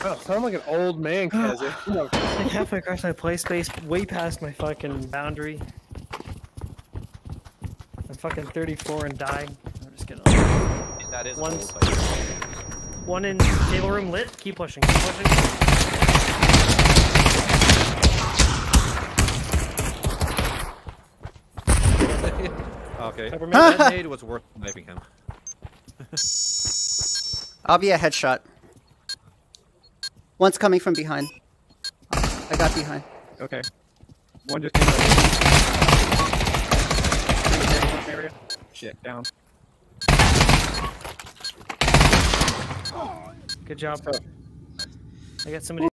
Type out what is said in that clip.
Oh, sound like an old man, Kazzy. Like halfway across my play space, way past my fucking boundary. I'm fucking 34 and dying. I'm just kidding. That is One in table room lit. Keep pushing. Keep pushing. Okay. Peppermint. That nade was worth sniping him. I'll be a headshot. One's coming from behind. I got behind. Okay. One just came out. Area. Shit, down. Good job. I got somebody.